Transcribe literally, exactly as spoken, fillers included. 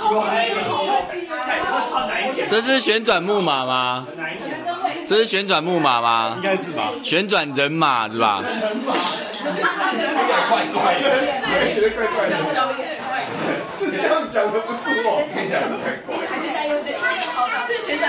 这是旋转木马吗？这是旋转木马吗？ 应该是吧。 旋转人马是吧？ 人马。怪怪的，我也觉得怪怪的。是这样讲的，不是我。